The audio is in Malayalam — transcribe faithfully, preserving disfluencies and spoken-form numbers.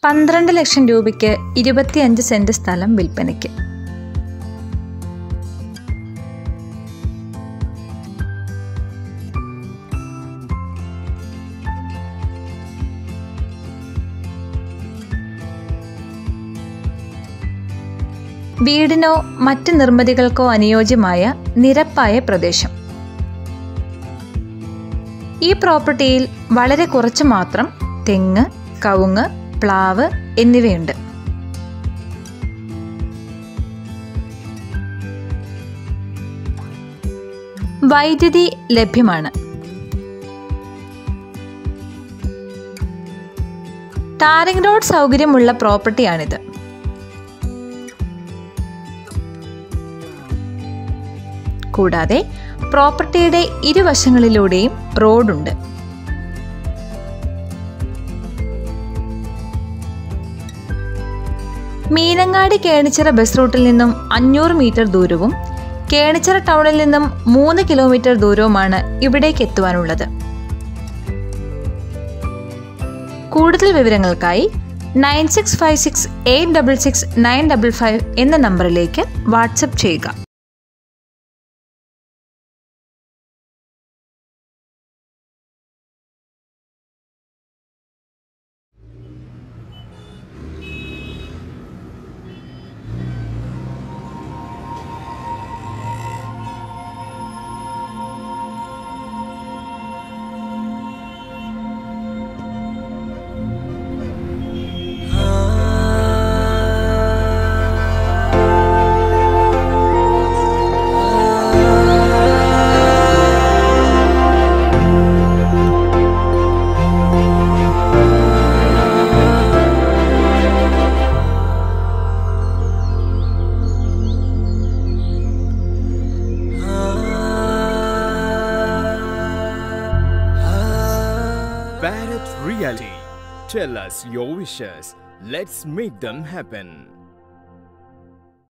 പന്ത്രണ്ട് ലക്ഷം രൂപയ്ക്ക് ഇരുപത്തിയഞ്ച് സെന്റ് സ്ഥലം വിൽപ്പനയ്ക്ക്. വീടിനോ മറ്റ് നിർമ്മിതികൾക്കോ അനുയോജ്യമായ നിരപ്പായ പ്രദേശം. ഈ പ്രോപ്പർട്ടിയിൽ വളരെ കുറച്ച് മാത്രം തെങ്ങ്, കവുങ്ങ്, പ്ലാവ് എന്നിവയുണ്ട്. വൈദ്യുതി ലഭ്യമാണ്. ടാറിംഗ് റോഡ് സൗകര്യമുള്ള പ്രോപ്പർട്ടിയാണിത്. കൂടാതെ പ്രോപ്പർട്ടിയുടെ ഇരുവശങ്ങളിലൂടെയും റോഡുണ്ട്. മീനങ്ങാടി കേണിച്ചിറ ബസ് റൂട്ടിൽ നിന്നും അഞ്ഞൂറ് മീറ്റർ ദൂരവും കേണിച്ചിറ ടൗണിൽ നിന്നും മൂന്ന് കിലോമീറ്റർ ദൂരവുമാണ് ഇവിടേക്ക് എത്തുവാനുള്ളത്. കൂടുതൽ വിവരങ്ങൾക്കായി nine six five six eight double six nine double five എന്ന നമ്പറിലേക്ക് വാട്സപ്പ് ചെയ്യുക. Bharat Realty. Tell us your wishes. Let's make them happen.